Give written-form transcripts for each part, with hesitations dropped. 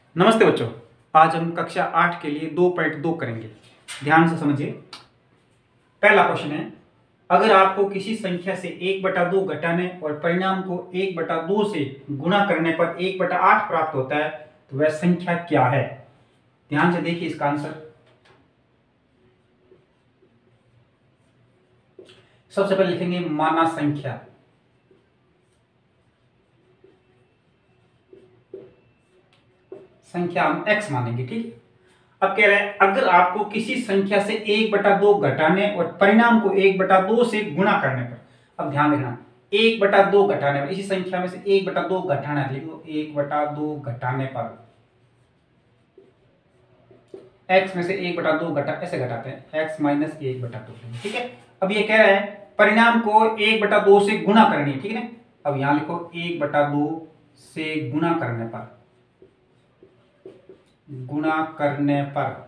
नमस्ते बच्चों। आज हम कक्षा 8 के लिए 2.2 करेंगे। ध्यान से समझिए। पहला क्वेश्चन है, अगर आपको किसी संख्या से 1/2 घटाने और परिणाम को 1/2 से गुणा करने पर 1/8 प्राप्त होता है तो वह संख्या क्या है? ध्यान से देखिए इसका आंसर। सबसे पहले लिखेंगे माना संख्या। संख्या हम x मानेंगे, ठीक है। अब कह रहा है अगर आपको किसी संख्या से 1/2 घटाने और परिणाम को 1/2 से गुणा करने पर, अब ध्यान देना, 1/2 घटाने पर, इसी संख्या में से 1/2 घटाना है, लिखो 1/2 घटाने पर, x में से 1/2 घटा, ऐसे घटाते हैं x माइनस 1/2, ठीक है। अब ये कह रहा है परिणाम को 1/2 से गुणा करनी है, ठीक है ना। अब यहां लिखो 1/2 से गुणा करने पर, गुणा करने पर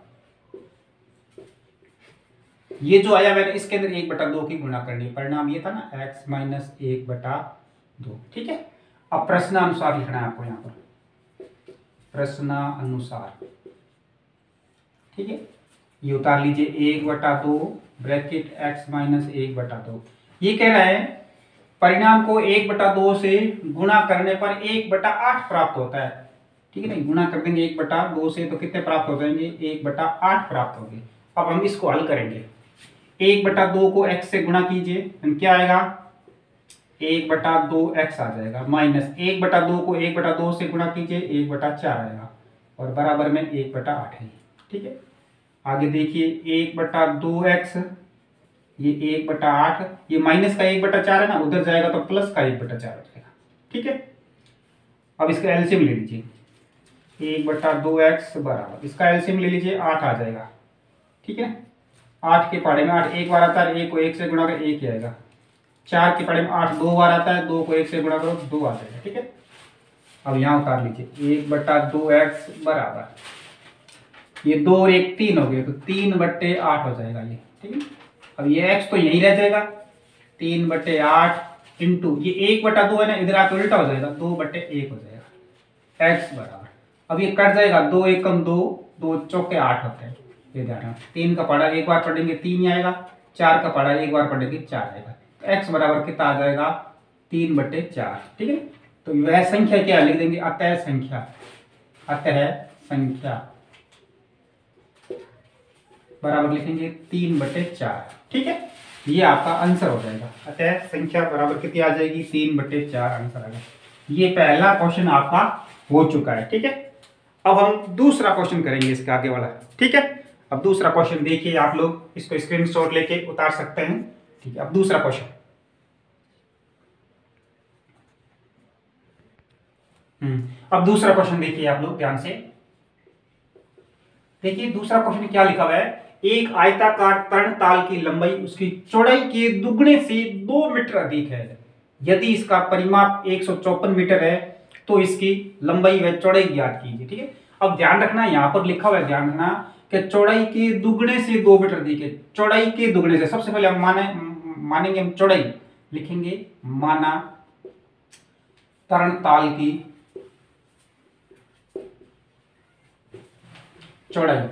ये जो आया मैंने इसके अंदर 1/2 की गुणा करनी है। परिणाम ये था ना x माइनस 1/2, ठीक है। अब प्रश्नानुसार लिखना है आपको यहां पर, प्रश्नानुसार, ठीक है। ये उतार लीजिए 1/2 ब्रैकेट x माइनस 1/2। ये कह रहा है परिणाम को 1/2 से गुणा करने पर 1/8 प्राप्त होता है, ठीक है ना। गुणा कर देंगे 1/2 से तो कितने प्राप्त हो जाएंगे? 1/8 प्राप्त होंगे। अब हम इसको हल करेंगे। 1/2 को x से गुणा कीजिए, क्या आएगा? 1/2x आ जाएगा, माइनस 1/2 को 1/2 से गुणा कीजिए, 1/4 आएगा, और बराबर में 1/8 है, ठीक है। आगे देखिए 1/2x, ये 1/8, ये माइनस का 1/4 है ना, उधर जाएगा तो प्लस का 1/4 हो जाएगा, ठीक है। अब इसका एलसीएम ले लीजिए, 1/2x बराबर, इसका एलसीएम ले लीजिए 8 आ जाएगा, ठीक है। 8 के पढ़े में 8 एक बार आता है, 1 को 1 से गुणा कर 1 ही आएगा। 4 के पढ़े में 8 2 बार आता है, 2 को 1 से गुणा करो 2 आ जाएगा, ठीक है। अब यहां उतार लीजिए 1/2x बराबर, ये 2 और 1 3 हो गए तो 3/8 हो जाएगा ये, ठीक है। अब ये x तो यहीं रह जाएगा, 3/8 इंटू ये 1/2 है ना, इधर आकर उल्टा हो जाएगा, 2/1 हो जाएगा, x बराबर। अब ये कट जाएगा, 2 एकम 2, 2 चौके 8 होते हैं, ये ध्यान रखना। 3 का पढ़ा एक बार पढ़ेंगे 3 ही आएगा, 4 का पढ़ा एक बार पढ़ेंगे 4 आएगा, तो x बराबर कितना आ जाएगा? 3/4, ठीक है। तो वह संख्या क्या लिख देंगे? अतः संख्या, अतः संख्या बराबर लिखेंगे 3/4, ठीक है। ये आपका आंसर हो जाएगा। अतः संख्या बराबर कितनी आ जाएगी? 3/4 आंसर आएगा। ये पहला क्वेश्चन आपका हो चुका है, ठीक है। अब हम दूसरा क्वेश्चन करेंगे इसके आगे वाला, ठीक है। अब दूसरा क्वेश्चन देखिए, आप लोग इसको स्क्रीनशॉट लेके उतार सकते हैं, ठीक है। अब दूसरा क्वेश्चन, अब दूसरा क्वेश्चन देखिए आप लोग ध्यान से देखिए। दूसरा क्वेश्चन क्या लिखा हुआ है? एक आयताकार तरणताल की लंबाई उसकी चौड़ाई के दुगने से 2 मीटर अधिक है। यदि इसका परिमाप 154 मीटर है तो इसकी लंबाई व चौड़ाई ज्ञात कीजिए, ठीक है। अब ध्यान रखना, यहां पर लिखा हुआ है, ध्यान रखना कि चौड़ाई के दुगने से 2 मीटर अधिक है। चौड़ाई के दुगने से, सबसे पहले हम मानेंगे हम चौड़ाई, लिखेंगे माना तरणताल की चौड़ाई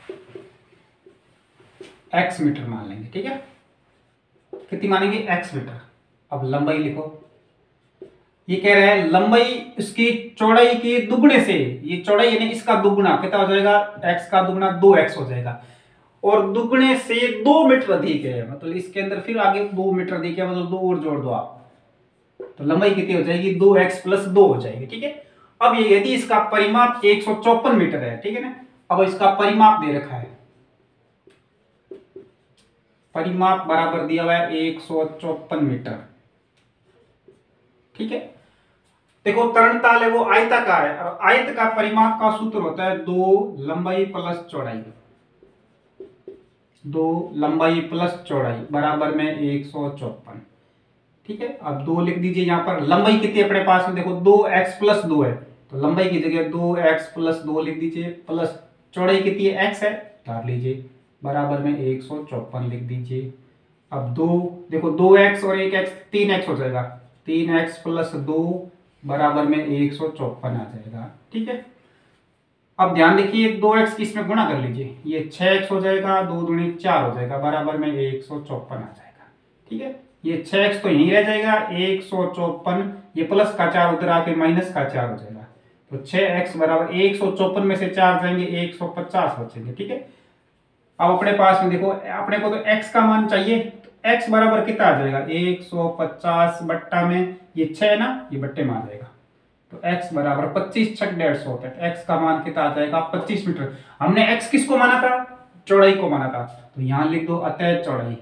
x मीटर मान लेंगे, ठीक है। कितनी मानेंगे? x metre. अब लंबाई लिखो, ये कह रहा है लंबाई इसकी चौड़ाई के दुगने से, ये चौड़ाई यानी इसका दुगना कितना हो जाएगा? x का दुगना 2x हो जाएगा, और दुगने से 2 मीटर अधिक है, मतलब इसके अंदर फिर आगे 2 मीटर अधिक है, मतलब 2 और जोड़ दो आप, तो लंबाई कितनी हो जाएगी? 2x + 2 हो जाएगी, ठीक है। अब ये यदि इसका परिमाप 154 मीटर है, ठीक है ना। अब इसका परिमाप दे रखा है, परिमाप बराबर दिया हुआ है 154 मीटर, ठीक है। देखो तरणताल है वो आयताकार है, और आयत का परिमाप का सूत्र होता है 2 लंबाई प्लस चौड़ाई, 2 लंबाई प्लस चौड़ाई बराबर में 154, ठीक है। अब 2 लिख दीजिए यहां पर। लंबाई कितनी है अपने पास में? देखो 2x + 2 है, तो लंबाई की जगह 2x + 2 लिख दीजिए, प्लस चौड़ाई कितनी है? x है, डाल लीजिए, बराबर में 154 लिख दीजिए। अब 2 देखो 2x और 1x 3x हो जाएगा, 3x + 2 बराबर में 154 आ जाएगा, ठीक है। अब ध्यान देखिए 2x की इसमें गुणा कर लीजिए, ये 6x हो जाएगा, 2 दूनी 4 हो जाएगा, बराबर में 154 आ जाएगा। ठीक है, ये 6x तो यहीं रह जाएगा, 154, ये प्लस का 4 उधर आके माइनस का 4 हो जाएगा, तो 6x बराबर 154 में से 4 जाएंगे 150 बचेंगे। ठीक है, अब अपने पास में देखो, अपने को तो x का मान चाहिए, तो x बराबर कितना आ जाएगा 150 बट्टा में ये 6 है ना, ये बट्टे में आ जाएगा, तो x बराबर 25 छक 150 होता है, x का मान कितना आ जाएगा 25 मीटर। हमने x किसको माना था, चौड़ाई को माना था, तो यहां लिख दो अतः चौड़ाई,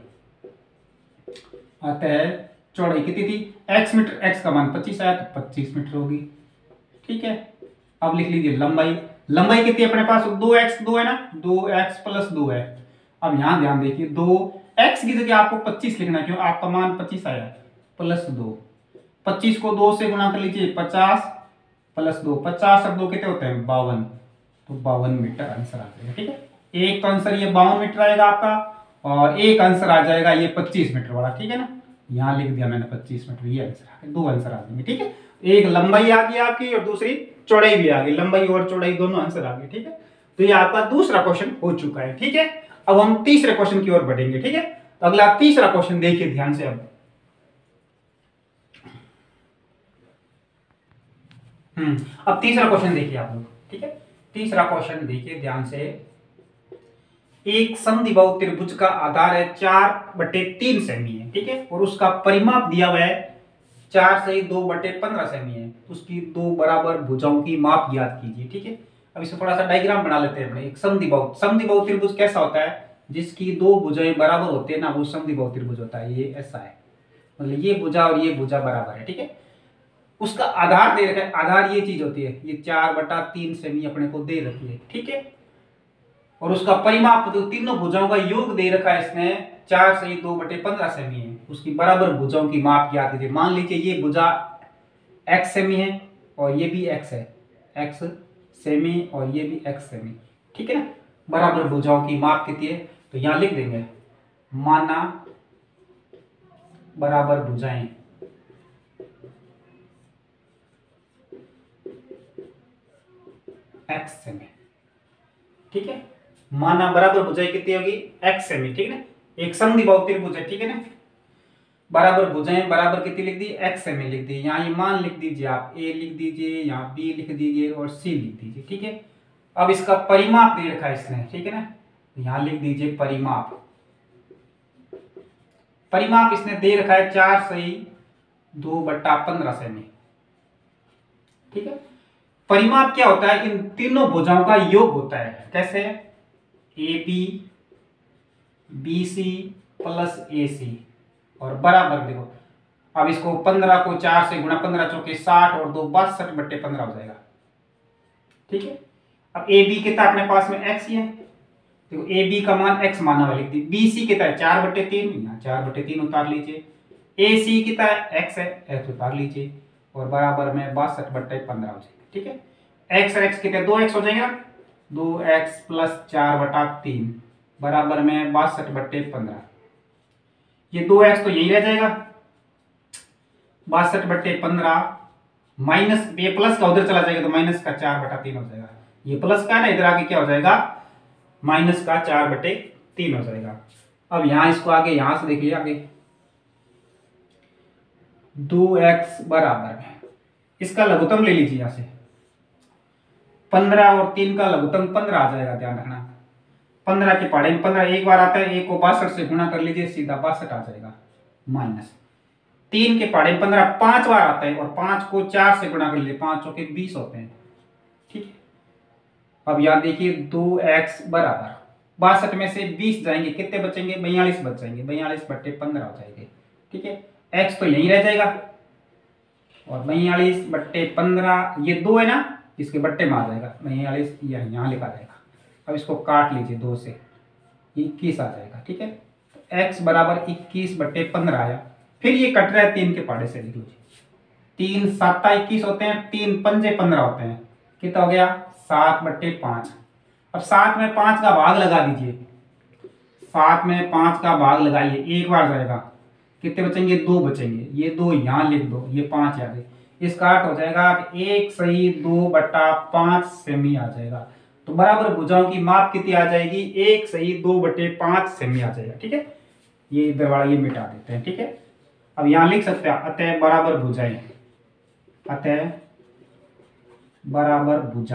अतः चौड़ाई कितनी थी x मीटर, x का मान 25 आया तो 25 मीटर होगी। ठीक है, अब लिख लीजिए लंबाई, लंबाई कितनी है अपने पास 2x, 2 है ना, 2x प्लस 2 है। अब यहां ध्यान देखिए 2x की जगह आपको 25 लिखना है, क्यों, आपका मान 25 आया, प्लस 2, 25 को 2 से गुणा कर लीजिए, 50 प्लस 2, 50 और 2 कितने होते हैं 52, तो 52 मीटर आंसर आ जाएगा। ठीक है, एक तो आंसर ये 52 मीटर आएगा आपका, और एक आंसर आ जाएगा ये 25 मीटर वाला। ठीक है ना, यहां लिख दिया मैंने 25 मीटर, ये आंसर आ गया, दो आंसर आ जाएंगे। ठीक है, एक लंबाई आ गई आपकी और दूसरी चौड़ाई भी आ गई, लंबाई और चौड़ाई दोनों आंसर आ गए। ठीक है, तो ये आपका दूसरा क्वेश्चन हो चुका है। ठीक है, अब हम तीसरे क्वेश्चन की ओर बढ़ेंगे। ठीक है, तो अगला तीसरा क्वेश्चन देखिए ध्यान से। अब तीसरा क्वेश्चन देखिए आप लोग। ठीक है, तीसरा क्वेश्चन देखिए ध्यान से। एक समद्विबाहु त्रिभुज का आधार है 4/3 सेमी है। ठीक है, और उसका परिमाप दिया हुआ है 4 से 2/15 सेमी है, उसकी दो बराबर भुजाओं की माप ज्ञात कीजिए। ठीक है, अब इसमें थोड़ा सा डायग्राम बना लेते हैं अपने। एक समद्विबाहु त्रिभुज कैसा होता है, जिसकी दो भुजाएं बराबर होती है ना, वो समद्विबाहु त्रिभुज होता है। ये ऐसा है, मतलब ये भुजा और ये भुजा बराबर है। ठीक है, उसका आधार दे रखा है, आधार ये चीज होती है, ये 4/3 सेमी अपने को दे रखी है। ठीक है, और उसका परिमाप तो तीनों भुजाओं का योग दे रखा है इसने, 4 से 2/15 सेमी है, उसकी बराबर भुजाओं की माप क्या आती थी। मान लीजिए ये भुजा x सेमी है और ये भी x है, x सेमी और ये भी x सेमी। ठीक है ना, बराबर भुजाओं की माप कितनी है, तो यहां लिख देंगे माना बराबर भुजाएं x सेमी। ठीक है, माना बराबर भुजाएं कितनी होगी x सेमी। ठीक है ना, एक समद्विबाहु त्रिभुज है। ठीक है ना, बराबर भुजाएं बराबर कितनी लिख दी x सेमी लिख दी, यहाँ ये मान लिख दीजिए आप, a लिख दीजिए, यहाँ b लिख दीजिए और c लिख दीजिए। ठीक है, अब इसका परिमाप दे रखा है इसने। ठीक है ना, यहाँ लिख दीजिए परिमाप, परिमाप इसने दे रखा है 4 से 2/15 सेमी। ठीक है, परिमाप क्या होता है, इन तीनों भुजाओं का योग होता है। कैसे, A B B C plus A C और बराबर देखो, अब इसको 15 को 4 से गुणा, 15 चौके 60 और 2 62/15 हो जाएगा। ठीक है, अब ए बी कितना अपने पास में x ही है, देखो ए बी का मान x माना हुआ लिख दी, बी सी कितना है 4/3, यहाँ 4/3 उतार लीजिए, ए सी कितना है x है, x उतार लीजिए और बराबर में 62/15 हो जाएगा। ठीक है, x और x कितने 2x हो जाएगा, 2x प्लस 4/3 बराबर में 62/15, ये 2x तो यही रह जाएगा 62/15 माइनस, ये प्लस का उधर चला जाएगा तो माइनस का 4/3 हो जाएगा, ये प्लस का है ना, इधर आगे क्या हो जाएगा माइनस का 4/3 हो जाएगा। अब यहां इसको आगे यहां से देखिए आगे 2x बराबर में इसका लघुत्तम ले लीजिए, यहां से 15 और 3 का लघुत्तम 15 आ जाएगा, ध्यान रखना 15 के पहाड़े में 15 एक बार आता है, एक को 62 से गुणा कर लीजिए सीधा 62 आ जाएगा, माइनस 3 के पहाड़े में 15 5 बार आता है और 5 को 4 से गुणा कर लीजिए, 5 चौके 20 होते हैं। ठीक है, अब यहां देखिए 2x बराबर 62 में से 20 जाएंगे, कितने बचेंगे 42 बच जाएंगे, 42/15 हो जाएंगे। ठीक है, x तो यहीं रह जाएगा और 42/15 ये 2 है ना, इसके बट्टे में आ जाएगा 42, यहाँ लिखा जाएगा। अब इसको काट लीजिए 2 से, 21 आ जाएगा। ठीक है, तो x बराबर 21/15 आया, फिर ये कट रहा है 3 के पहाड़े से, लिख लीजिए 3 7 21 होते हैं, 3 पंजे 15 होते हैं, कितना हो गया 7/5। अब 7 में 5 का भाग लगा दीजिए, 7 में 5 का भाग लगाइए, एक बार जाएगा, कितने बचेंगे 2 बचेंगे, ये 2 यहां लिख दो, ये 5 आ गए, इसका अर्थ हो जाएगा 1 सही 2/5 सेमी आ जाएगा। तो बराबर भुजाओं की माप कितनी आ जाएगी, 1/2/5 सेमी आ जाएगा। ठीक है, ये इधर वाला ये मिटा देते हैं। ठीक है, अब यहां लिख सकते हैं अतः बराबर भुजाएं, अतः बराबर भुजा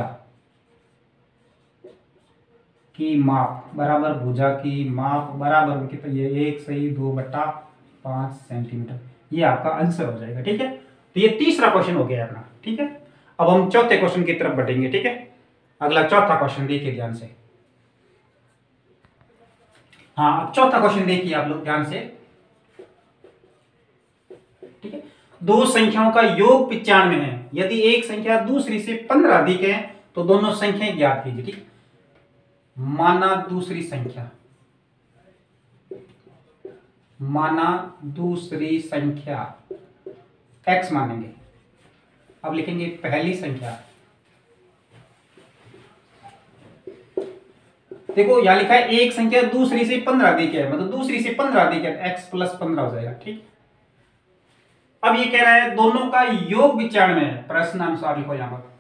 की माप, बराबर भुजा की माप बराबर कितना, ये 1/2/5 सेंटीमीटर, ये आपका आंसर हो जाएगा। ठीक है, तो ये तीसरा क्वेश्चन हो गया अपना। ठीक है, अब हम चौथे क्वेश्चन की तरफ बढ़ेंगे। ठीक है, अगला चौथा क्वेश्चन देखिए ध्यान से। हाँ, अब चौथा क्वेश्चन देखिए आप लोग ध्यान से। ठीक है, दो संख्याओं का योग 95 है, यदि एक संख्या दूसरी से 15 अधिक है तो दोनों संख्याएं ज्ञात कीजिए। ठीक, माना दूसरी संख्या, माना दूसरी संख्या x मानेंगे। अब लिखेंगे पहली संख्या, देखो यहां लिखा है एक संख्या दूसरी से 15 अधिक है, मतलब दूसरी से 15 अधिक है, x + 15 हो जाएगा। ठीक, अब ये कह रहा है दोनों का योग 95 है, प्रश्नानुसार लिखो यहां पर,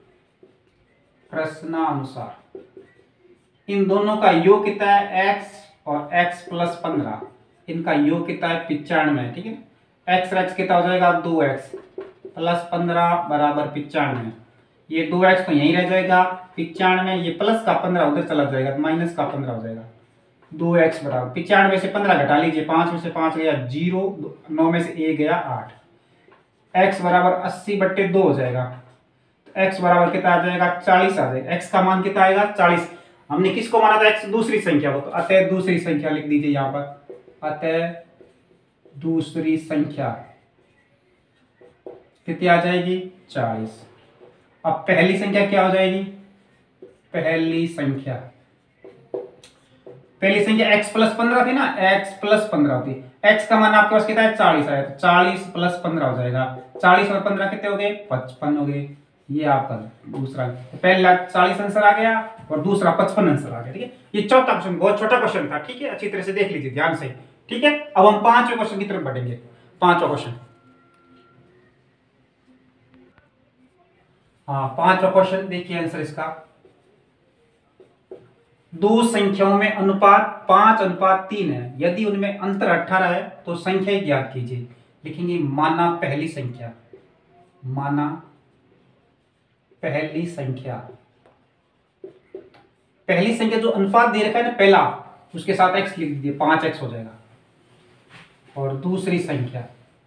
प्रश्नानुसार इन दोनों का योग कितना है, x और x + 15, इनका योग कितना है 95। ठीक है, x और x कितना हो जाएगा 2x + 15 = 95, ये 2x तो यहीं रह जाएगा 95, ये प्लस का 15 उधर चला जाएगा तो माइनस का 15 हो जाएगा। 2x = 95 से 15 घटा लीजिए, 5 में से 5 गया 0, 9 में से 1 गया 8, x = 80/2 हो जाएगा, तो x बराबर कितना आ जाएगा 40 आ जाएगा। x का मान कितना आएगा 40, हमने किसको माना था x दूसरी संख्या को, तो अतः दूसरी संख्या लिख दीजिए यहां पर, अतः दूसरी संख्या कितनी आ जाएगी 40। अब पहली संख्या क्या हो जाएगी, पहली संख्या x + 15 थी ना, x + 15 होती, x का मान आपके पास कितना है 40 आया, तो 40 + 15 हो जाएगा, 40 और 15 कितने हो गए 55 हो गए। ये आपका दूसरा, पहला 40 आंसर आ गया और दूसरा 55 आंसर आ गया। ठीक है, ये चौथा क्वेश्चन बहुत छोटा क्वेश्चन था। ठीक है, अच्छी तरह से देख लीजिए ध्यान से। ठीक है, अब हम पांचवें क्वेश्चन की तरफ बढ़ेंगे। पांचवा क्वेश्चन, हाँ पांचवा क्वेश्चन देखिए आंसर इसका, दो संख्याओं में अनुपात 5:3 है, यदि उनमें अंतर 18 है तो संख्या ज्ञात कीजिए। लिखेंगे माना पहली संख्या, माना पहली संख्या, पहली संख्या जो अनुपात दे रखा है ना पहला, उसके साथ x लिख दीजिए 5x हो जाएगा, और दूसरी संख्या,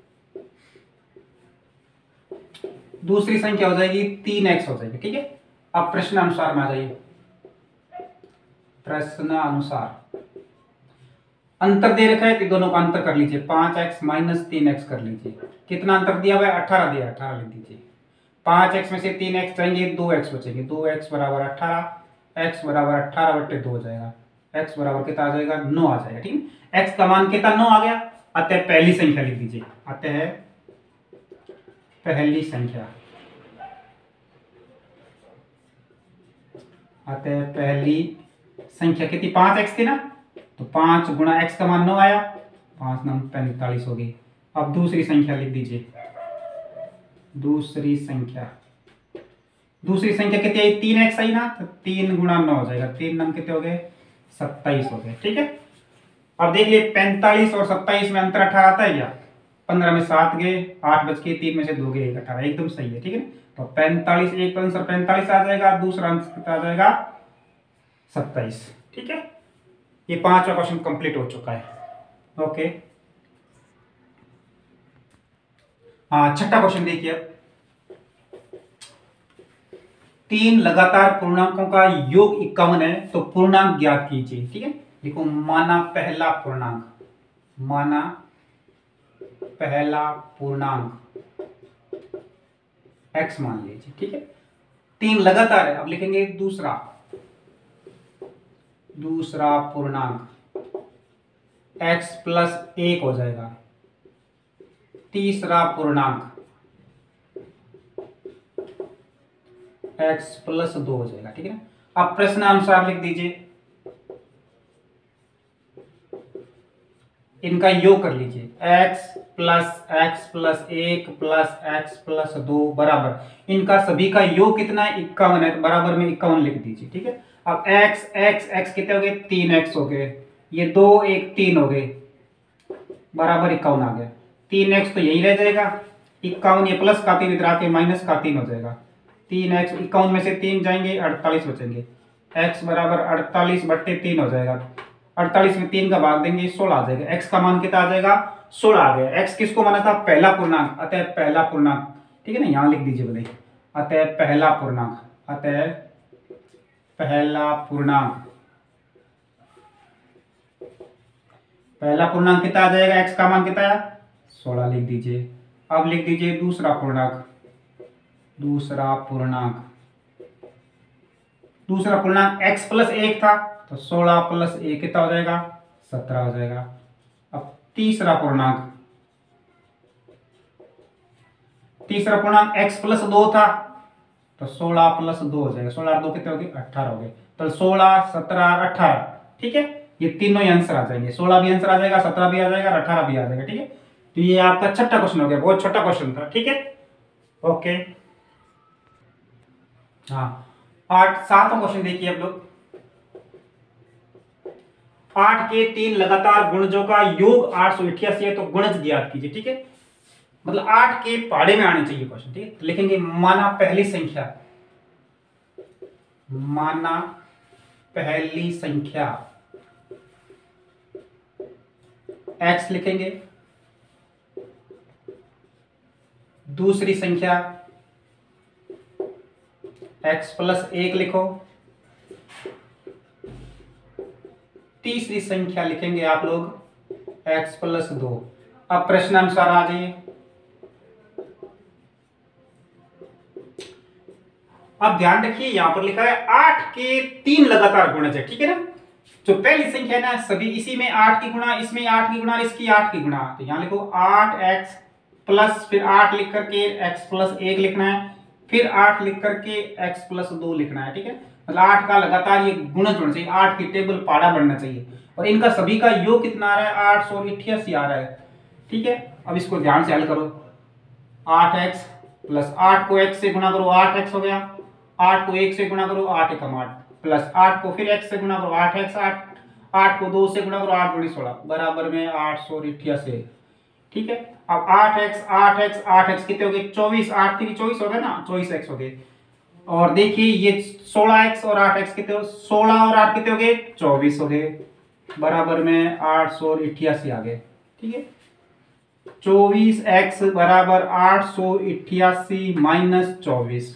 दूसरी संख्या हो जाएगी 3x हो जाएगी। ठीक है, अब प्रश्न अनुसार में आ जाइए, प्रश्न अनुसार अंतर दे रखा है कि दोनों का अंतर कर लीजिए, 5x - 3x कर लीजिए, कितना अंतर दिया हुआ है 18 दिया, 18 लिख दीजिए, 5x में से 3x जाएंगे 2x बचेंगे, 2x = 18, x = 18/2 हो जाएगा, x बराबर कितना आ जाएगा 9 आ जाएगा। ठीक है, x का मान कितना 9 आ गया, अतः पहली संख्या लिख दीजिए, अतः पहली संख्या, अतः पहली संख्या कितनी 5x थी ना, तो 5 × x का मान 9 आया, 5 9 45 हो गई। अब दूसरी संख्या लिख दीजिए, दूसरी संख्या, दूसरी संख्या कितनी आई 3x आई ना, तो 3 × 9 हो जाएगा, 3 9 कितने हो गए 27 हो गए। ठीक है, अब देख लिए 45 और 27 में अंतर 18 आता है क्या, 15 में 7 गए, 8 बच के 3 में से 2 गए 18, एकदम सही है। ठीक है, तो 45, एक आंसर 45 आ जाएगा, दूसरा आंसर कितना आ जाएगा 27। ठीक है, ये पांचवा क्वेश्चन कंप्लीट हो चुका है। ओके, हाँ छठा क्वेश्चन देखिए, अब 3 लगातार पूर्णांकों का योग 51 है तो पूर्णांक ज्ञात कीजिए। ठीक है, देखो माना पहला पूर्णांक, माना पहला पूर्णांक x मान लीजिए। ठीक है, 3 लगातार है, अब लिखेंगे दूसरा, दूसरा पूर्णांक x + 1 हो जाएगा, तीसरा पूर्णांक x + 2 हो जाएगा। ठीक है, अब प्रश्न अनुसार लिख दीजिए, इनका योग कर लीजिए, x+1 प्लस x+2 बराबर इनका सभी का योग कितना है 51 है, तो बराबर में 51 लिख दीजिए। ठीक है, अब x कितने हो गए 3x हो गए, ये 2 1 3 हो गए, बराबर 51 आ गया। 3x तो यही रह जाएगा 51, ये प्लस का 3 इधर आके माइनस का 3 हो जाएगा। 3x 51 में से 3 जाएंगे 48 बचेंगे, x बराबर 48/3 हो जाएगा। 48 में 3 का भाग देंगे 16 आ जाएगा। x का मान कितना आ जाएगा 16 आ गया। x किसको माना था पहला पूर्णांक, अतः पहला पूर्णांक। ठीक है ना, यहां लिख दीजिए बोले अतः पहला पूर्णांक, अतः पहला पूर्णांक। पहला पूर्णांक कितना आ जाएगा, x का मान कितना है 16 लिख दीजिए। अब लिख दीजिए दूसरा पूर्णांक, दूसरा पूर्णांक x+1 था तो 16 + 1 कितना हो जाएगा 17 हो जाएगा। अब तीसरा पूर्णांक x+2 था तो 16 + 2 हो जाएगा, 16 और 2 कितने हो गए 18 हो गए, तो 16 17 18। ठीक है, ये तीनों ही आंसर आ जाएंगे, 16 भी आंसर आ जाएगा, 17 भी आ जाएगा और 18 भी आ जाएगा। ठीक है, तो ये आपका छठा क्वेश्चन हो गया, बहुत छोटा क्वेश्चन था। ठीक है, ओके। हाँ, 7वां क्वेश्चन देखिए आप लोग। 8 के 3 लगातार गुणजों का योग 888 है, तो गुणज ज्ञात कीजिए। ठीक है, मतलब 8 के पहाड़े में आने चाहिए क्वेश्चन। ठीक है, तो लिखेंगे माना पहली संख्या, माना पहली संख्या x लिखेंगे, दूसरी संख्या x+1 लिखो, तीसरी संख्या लिखेंगे आप लोग x+2। अब प्रश्नानुसार आ जाइए। अब ध्यान रखिए यहां पर लिखा है 8 के 3 लगातार गुणज है। ठीक है ना, जो पहली संख्या है ना सभी इसी में 8 की गुणा, इसमें 8 की गुणा, इसकी 8 की गुणा, तो यहां लिखो 8x प्लस फिर 8 लिख करके x+1 लिखना है, फिर 8 लिख करके x+2 लिखना है। ठीक है, मतलब 8 का लगातार ये गुणज होना चाहिए, 8 की टेबल पहाड़ा बनना चाहिए, और इनका सभी का योग कितना आ रहा है 888 आ रहा है। ठीक है, अब इसको ध्यान से हल करो। 8x प्लस 8 को x से गुणा करो 8x हो गया, 8 को 1 से गुणा करो 8 एकम 8, प्लस 8 को फिर x से गुणा करो 8x 8, 8 को 2 से गुणा करो 8 × 16 बराबर में 888। ठीक है, अब 8x कितने हो गए 24, 8 3 24 हो गए ना, 24x हो गए। और देखिए ये 16x और 8x कितने हो, 16 और 8 कितने हो गए 24 हो गए, बराबर में 888 आ गए। ठीक है, 24x बराबर 888 माइनस 24,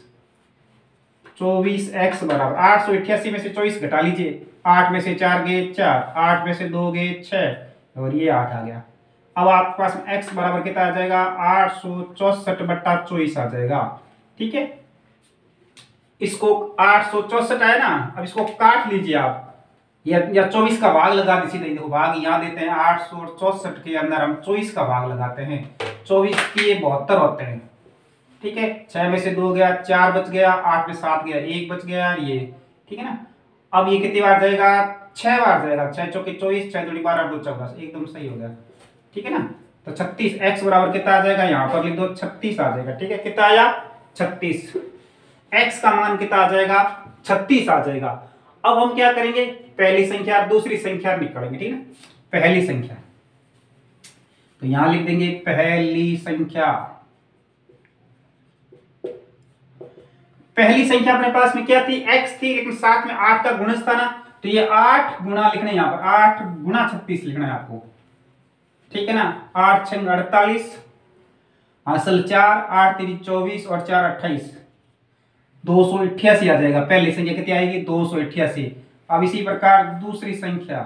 24x बराबर 888 में से 24 घटा लीजिए, 8 में से 4 गए 4, 8 में से 2 गए 6 और ये 8 आ गया। अब आपके पास x बराबर कितना आ जाएगा 864/24 आ जाएगा। ठीक है, इसको 864 आया ना, अब इसको काट लीजिए आप, या 24 का भाग लगा दीजिए। देखो भाग यहाँ देते हैं, 864 के अंदर हम 24 का भाग लगाते हैं, 24 के 72 होते हैं। ठीक है, 6 में से 2 गया, 4 बच गया, 8 में 7 गया, 1 बच गया ये। ठीक है ना, अब ये कितनी बार जाएगा 6 बार जाएगा, 6 चौके 24, 6 दूनी 12, 2 14, एकदम सही हो गया। ठीक है ना, तो 36 x बराबर कितना आ जाएगा, यहाँ पर लिख दो 36 आ जाएगा। ठीक है, कितना आया 36, x का मान कितना आ जाएगा 36 आ जाएगा। अब हम क्या करेंगे, पहली संख्या दूसरी संख्या निकालेंगे। ठीक है ना, पहली संख्या तो यहां लिख देंगे पहली संख्या। पहली संख्या अपने पास में क्या थी x थी, लेकिन साथ में 8 का गुणज था ना, तो ये 8 गुणा लिखना है, यहाँ पर 8 गुणा 36 लिखना है आपको। ठीक है ना, 8 × 48 असल 4, 8 3 24 और 4 28, 288 आ जाएगा। पहली संख्या कितनी आएगी 288। अब इसी प्रकार दूसरी संख्या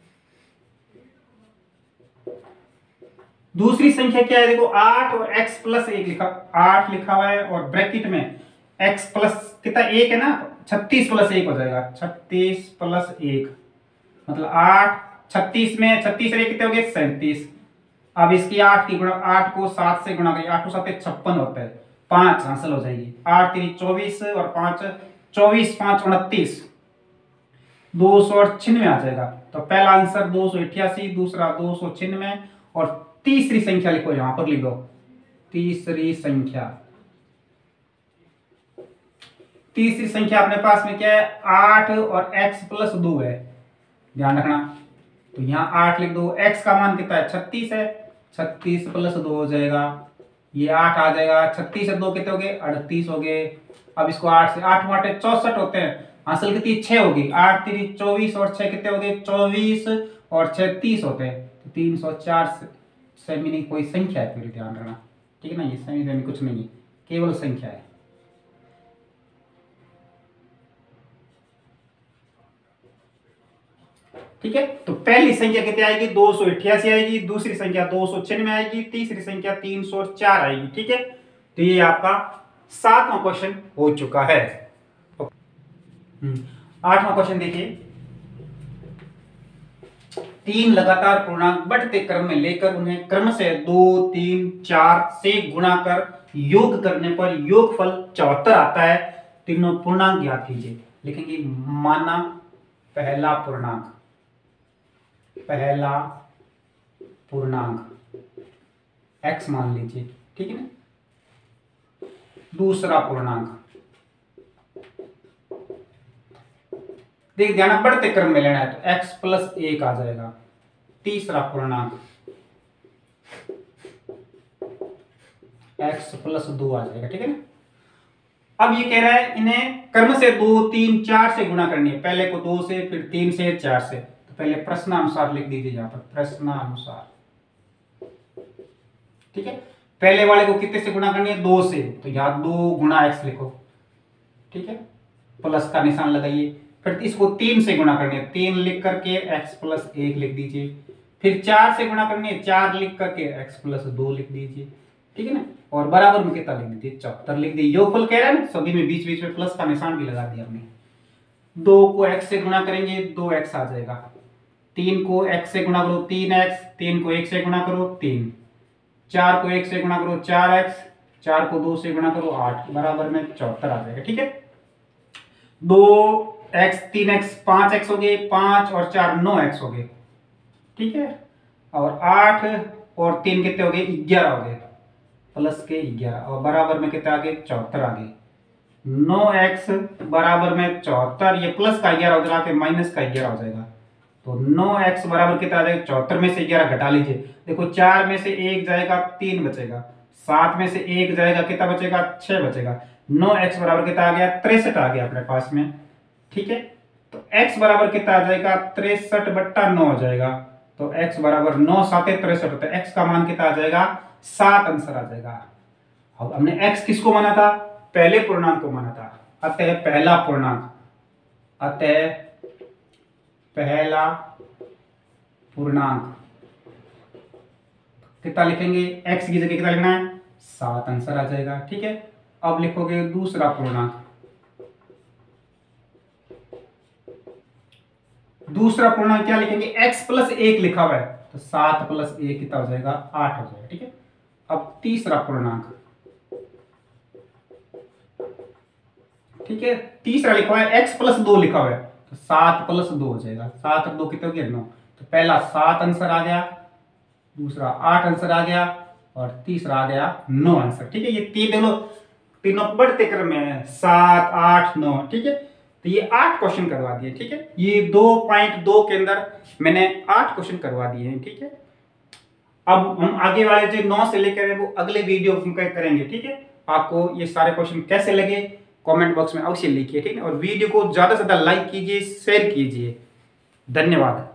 क्या है, देखो 8 और x+1 लिखा, 8 लिखा हुआ है और ब्रैकेट में x प्लस कितना 1 है ना, 36 + 1 हो जाएगा, 36 + 1 मतलब 8, 36 में 36 रे कितने हो गए 37। अब इसकी 8 की गुणा, 8 को 7 से गुणा करिए, 8 को 7 56 होता है, 5 हासिल हो जाएगी। 8 3 24 और 5 24, 5 29, 298 आ जाएगा। तो पहला आंसर 288, दूसरा 296 और तीसरी संख्या लिखो, यहां पर लिख दो तीसरी संख्या। तीसरी संख्या अपने पास में क्या है, 8 और x प्लस 2 है, ध्यान रखना। तो यहां 8 लिख दो, x का मान कितना है 36 है, 36 प्लस 2 हो जाएगा, ये 8 आ जाएगा, 36 से 2 कितने हो गए 38 हो गए। अब इसको 8 से 8 वाटे 64 होते हैं, हासिल कितनी 6 होगी, 8 3 24 और 6 कितने हो गए 24 और 6 30 होते हैं। तो 304 सेमी नहीं कोई संख्या है, फिर ध्यान रखना, ठीक है ना, ये सेमी सेमी कुछ नहीं है, केवल संख्या है। ठीक है, तो पहली संख्या कितनी आएगी 288 आएगी, दूसरी संख्या 296 आएगी, तीसरी संख्या 304 आएगी। ठीक है, तो ये आपका 7वां क्वेश्चन हो चुका है। 8वां क्वेश्चन देखिए, 3 लगातार पूर्णांक बढ़ते क्रम में लेकर उन्हें क्रम से 2 3 4 से गुणा कर योग करने पर योगफल 74 आता है। तीनों पूर्णांक ज्ञात कीजिए। लिखेंगे माना पहला पूर्णांक x मान लीजिए, ठीक है ना। दूसरा पूर्णांक, देख ध्यान बढ़ते क्रम में लेना है तो x प्लस 1 आ जाएगा। तीसरा पूर्णांक x प्लस 2 आ जाएगा, ठीक है ना। अब ये कह रहा है इन्हें क्रम से 2 3 4 से गुणा करनी है, पहले को 2 से, फिर 3 से, 4 से। तो पहले प्रश्नानुसार लिख दीजिए यहां पर, प्रश्नानुसार, ठीक है। पहले वाले को कितने से गुणा करनी है 2 से, तो यहां 2 गुणा x लिखो, ठीक है, प्लस का निशान लगाइए। फिर इसको 3 से गुणा करनी है, 3 लिख करके x प्लस 1 लिख दीजिए। फिर 4 से गुणा करनी है, 4 लिख करके x प्लस 2 लिख दीजिए, ठीक है ना। और बराबर में कितना लिख दीजिए 74 लिख दीजिए। योगफल कह रहा है ना, सभी में बीच बीच में प्लस का निशान भी लगा दिया हमने। 2 को x से गुणा करेंगे 2x आ जाएगा, 3 को x से गुणा करो 3x, 3 को 1 से गुणा करो 3, 4 को 1 से गुणा करो 4x, 4 को 2 से गुणा करो 8, बराबर में 74 आ जाएगा, ठीक है। 2x 3x 5x हो गए, 5 और 4 9x हो गए, ठीक है। और 8 और 3 कितने हो गए 11 हो गए, प्लस के 11 और बराबर में कितने आ गए 74 आ गए। 9x बराबर में 74, ये प्लस का 11 हो जाएगा, माइनस का 11 हो जाएगा। तो 9x बराबर कितना आ जाएगा 74 में से 11 घटा लीजिए। देखो 4 में से 1 जाएगा 3 बचेगा, 7 में से 1 जाएगा कितना बचेगा 6 बचेगा। 9x बराबर कितना आ गया 63 आ गया अपने पास में, ठीक है। तो x बराबर कितना आ जाएगा 63/9 हो जाएगा। तो x बराबर 9 7 63 होता है, x का मान कितना आ जाएगा 7 आंसर आ जाएगा। अब हमने x किसको माना था, पहले पूर्णांक को माना था, अतः पहला पूर्णांक, अतः पहला पूर्णांक कितना लिखेंगे, x की जगह कितना लिखना है 7 आंसर आ जाएगा, ठीक है। अब लिखोगे दूसरा पूर्णांक, दूसरा पूर्णांक क्या लिखेंगे x प्लस 1 लिखा हुआ है, तो 7 प्लस 1 कितना हो जाएगा 8 हो जाएगा, ठीक है। अब तीसरा पूर्णांक, ठीक है, तीसरा लिखा हुआ है x प्लस 2 लिखा हुआ है, तो 7 प्लस 2 हो जाएगा, 7 और 2 कितने हो गए 9। तो पहला 7 आंसर आ गया, दूसरा 8 आंसर आ गया और तीसरा आ गया 9 आंसर, ठीक है। ये तीनों बढ़ते क्रम में है 7 8 9, ठीक है। तो ये 8 क्वेश्चन करवा दिए, ठीक है। ये 2.2 के अंदर मैंने 8 क्वेश्चन करवा दिए हैं, ठीक है। अब हम आगे वाले जो 9 से लेकर है वो अगले वीडियो में करेंगे, ठीक है। आपको ये सारे क्वेश्चन कैसे लगे कमेंट बॉक्स में अवश्य लिखिए, ठीक है। और वीडियो को ज्यादा से ज्यादा लाइक कीजिए, शेयर कीजिए। धन्यवाद।